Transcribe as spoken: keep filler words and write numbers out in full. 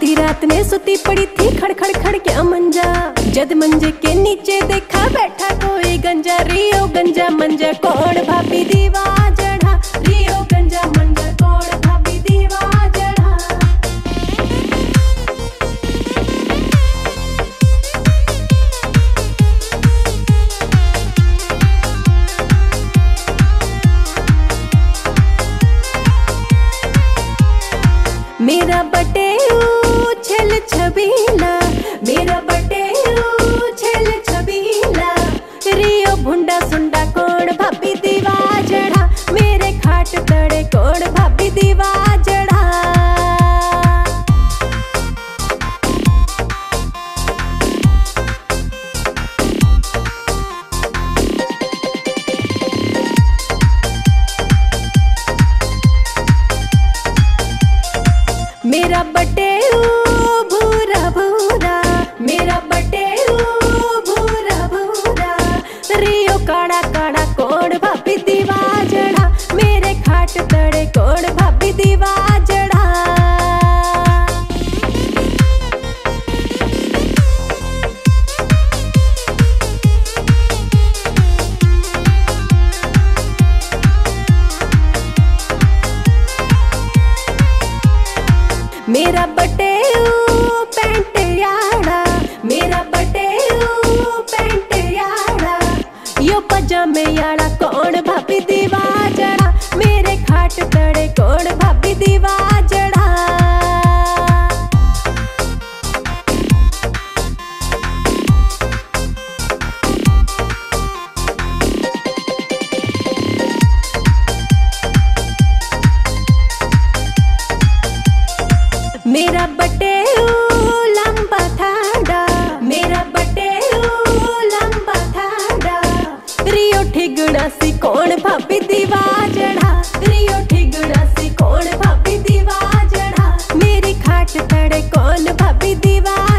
आधी रात ने सुती पड़ी थी खड़ खड़ खड़ क्या मंजा, जद मंजे के नीचे देखा बैठा कोई गंजा। रियो गंजा मंजा कौन भाभी दीवा जड़ा, रियो गंजा मंजा कौन भाभी दीवा जड़ा। मेरा बटे छल छबीला, मेरा बटे छल छबीला। रियो भुंडा सुंडा कौन भाभी दीवा जड़ा, मेरे खाट तड़े कौन भाभी दीवा जड़ा। मेरा बटे भूरा भूरा, मेरा बटे भूरा भूरा। रियो काड़ा काड़ा कौन भाभी दीवा जड़ा, मेरे खाट तड़े कौन भाभी दीवा जड़ा। मेरा बटे पैंट याड़ा, मेरा बटे पैंट याड़ा। यो पजामे याड़ा कौन भाभी दीवा जड़ा, मेरे खाट तड़े कौन भाभी दीवा जड़ा। मेरा बटे लंबा थाड़ा, मेरा बटे लंबा थाड़ा। रियो ठिगड़ा सी कौन भाभी दीवा जड़ा, रियो ठिगड़ा सी कौन भाभी दीवा जड़ा। मेरी खाट तड़े कौन भाभी दीवा